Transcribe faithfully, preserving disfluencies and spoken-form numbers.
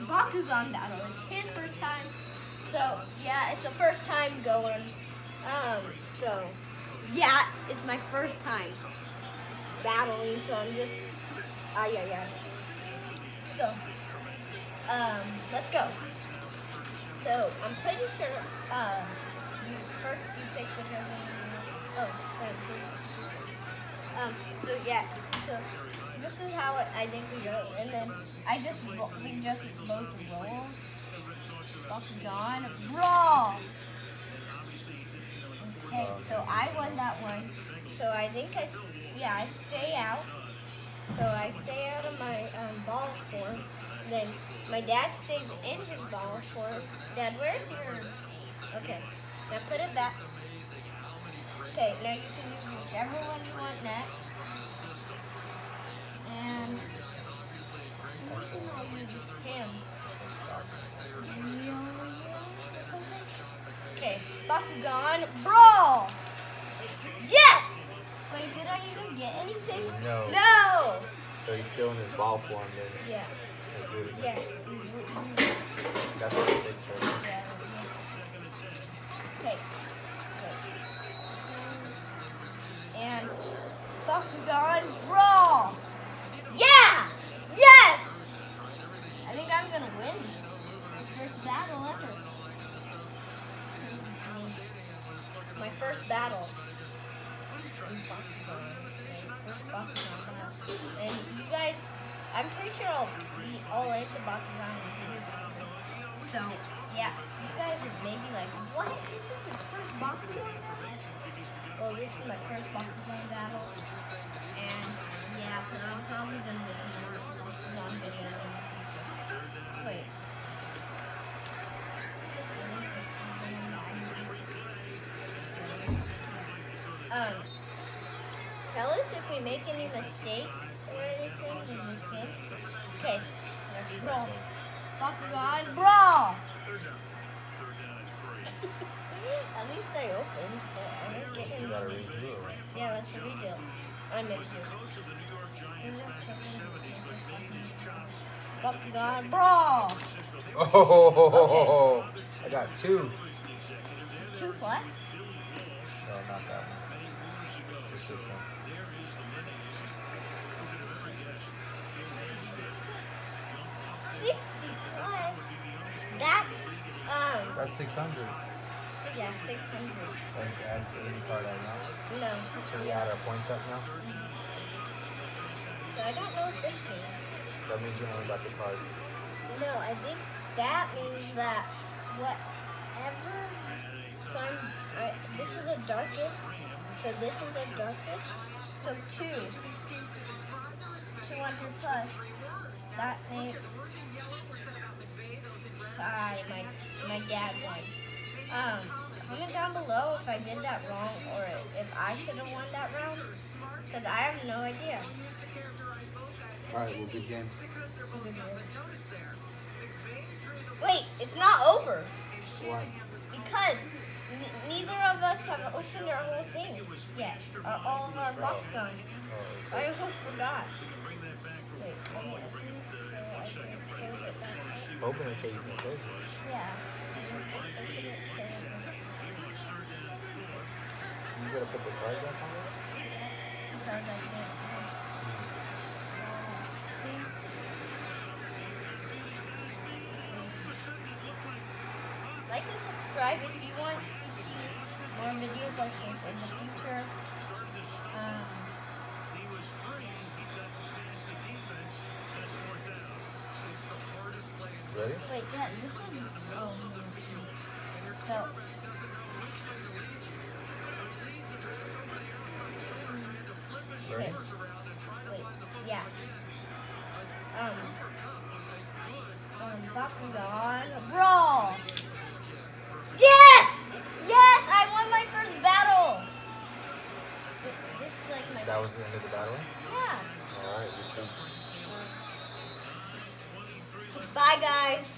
Bakugan battle. It's his first time. So, yeah, it's a first time going. Um, so, yeah, it's my first time battling, so I'm just, ah, yeah, yeah. So, um, let's go. So, I'm pretty sure, uh, you, first you pick whichever one you want. Oh, sorry. Um, so, yeah, so, this is how it, I think we go, and then I just, we just both roll. Bakugan, brawl! Okay, so I won that one. So I think I, yeah, I stay out. So I stay out of my um, ball form. Then my dad stays in his ball form. Dad, where's your, okay, now put it back. Okay, now you can use whichever one you want next. And I think I'll use him. Okay, Bakugan, brawl! Yes! Wait, did I even get anything? No. No! So he's still in his ball form then. Yeah. Let's do it again. Yeah. That's what it takes right now. Yeah. Okay. Okay. And Bakugan, brawl! Yeah! Yes! I think I'm gonna win. First battle ever. It's crazy to me. My first battle. First Bakugan battle. And you guys, I'm pretty sure I'll be all into Bakugan too. So, yeah, you guys are maybe like, what? This is his first Bakugan battle? Well, this is my first Bakugan battle. And, yeah, because I'm probably going to make more Bakugan videos in the future. Wait. Um, tell us if we make any mistakes or anything in this game. Okay, let's brawl. Bakugan, brawl! At least I opened, but I didn't get any. You gotta redo it, right? Yeah, let's redo it. I'm gonna do it. Bakugan, brawl! Oh, okay. I got two. Two plus? No, not that one. Just this one. sixty plus? That's, um... That's six hundred. Yeah, six hundred. And add any card I want. No. So we add our points up now? So I don't know what this means. That means you only got the card. No, I think that means that whatever. So I'm. I, this is a darkest. So this is a darkest. So two. Two hundred plus. That makes. Ah, my my dad won. Um, comment down below if I did that wrong or if I should have won that round, because I have no idea. Alright, well, good game. Wait, it's not over. Why? Because n neither of us have opened our whole thing yet. Our, all of our Bakugan. Oh, I almost forgot. Wait, let me open it so I can close it back up. open it so you can close it. Yeah. Just open it so I can- You gotta put the card back on it? Because I can't. Like and subscribe if you want to see more videos like this in the future. Um, Ready? wait, yeah, this one. Oh, so. Ready? Wait, yeah. Um, um, Bakugan, brawl! Yes! Yes! I won my first battle! This, this is like my... That was the end of the battle? Yeah. Alright, good job. Bye, guys.